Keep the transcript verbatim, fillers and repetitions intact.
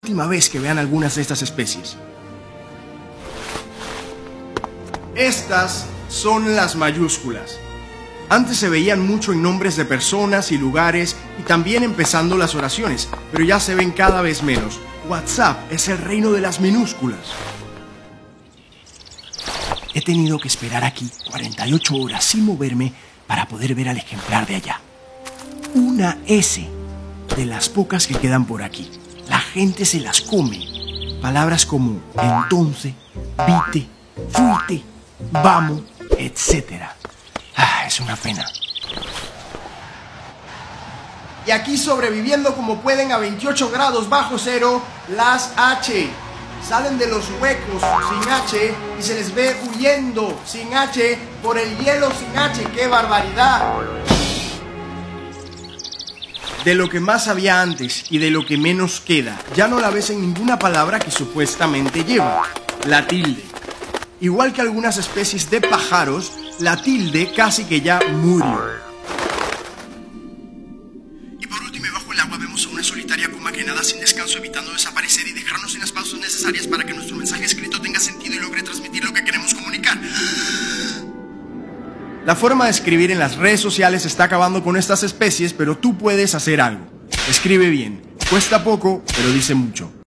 Última vez que vean algunas de estas especies. Estas son las mayúsculas. Antes se veían mucho en nombres de personas y lugares y también empezando las oraciones, pero ya se ven cada vez menos. WhatsApp es el reino de las minúsculas. He tenido que esperar aquí cuarenta y ocho horas sin moverme para poder ver al ejemplar de allá. Una S de las pocas que quedan por aquí. La gente se las come. Palabras como entonces, vite, fuite, vamos, etcétera. Ah, es una pena. Y aquí sobreviviendo como pueden a veintiocho grados bajo cero, las H. Salen de los huecos sin H y se les ve huyendo sin H por el hielo sin H. ¡Qué barbaridad! De lo que más había antes y de lo que menos queda, ya no la ves en ninguna palabra que supuestamente lleva, la tilde. Igual que algunas especies de pájaros, la tilde casi que ya murió. Y por último, bajo el agua vemos a una solitaria puma que nada sin descanso, evitando desaparecer y dejarnos sin las pausas necesarias para que nuestro mensaje escrito tenga sentido y logre transmitir lo que queremos comunicar. La forma de escribir en las redes sociales está acabando con estas especies, pero tú puedes hacer algo. Escribe bien. Cuesta poco, pero dice mucho.